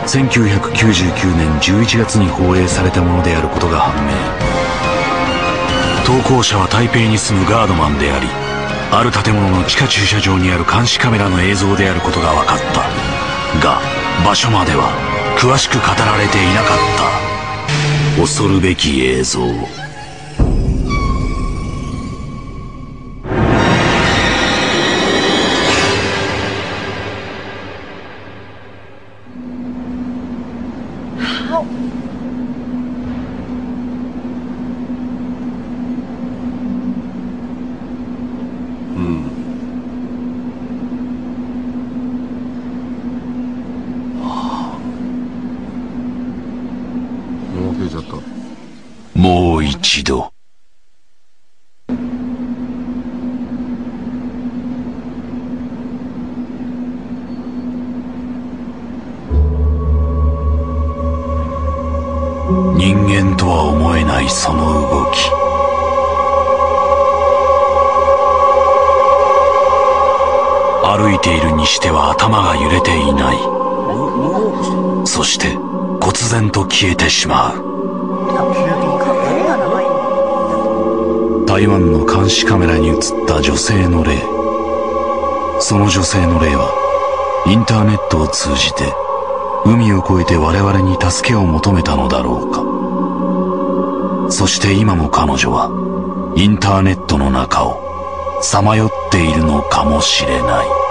1999年11月に放映されたものであることが判明。投稿者は台北に住むガードマンであり、ある建物の地下駐車場にある監視カメラの映像であることが分かった。が場所までは詳しく語られていなかった。恐るべき映像。もう一度。人間とは思えないその動き。歩いているにしては頭が揺れていない。そして忽然と消えてしまう。台湾の監視カメラに映った女性の霊。その女性の霊はインターネットを通じて海を越えて我々に助けを求めたのだろうか。そして今も彼女はインターネットの中をさまよっているのかもしれない。